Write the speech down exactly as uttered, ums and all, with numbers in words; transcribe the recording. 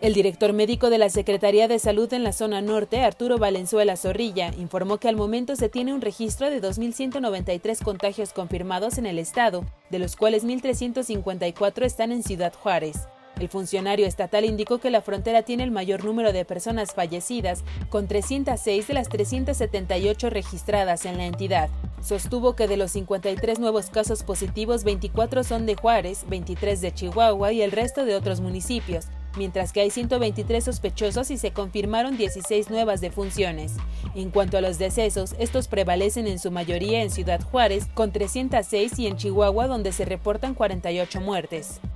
El director médico de la Secretaría de Salud en la zona norte, Arturo Valenzuela Zorrilla, informó que al momento se tiene un registro de dos mil ciento noventa y tres contagios confirmados en el estado, de los cuales mil trescientos cincuenta y cuatro están en Ciudad Juárez. El funcionario estatal indicó que la frontera tiene el mayor número de personas fallecidas, con trescientas seis de las trescientas setenta y ocho registradas en la entidad. Sostuvo que de los cincuenta y tres nuevos casos positivos, veinticuatro son de Juárez, veintitrés de Chihuahua y el resto de otros municipios, mientras que hay ciento veintitrés sospechosos y se confirmaron dieciséis nuevas defunciones. En cuanto a los decesos, estos prevalecen en su mayoría en Ciudad Juárez, con trescientas seis, y en Chihuahua, donde se reportan cuarenta y ocho muertes.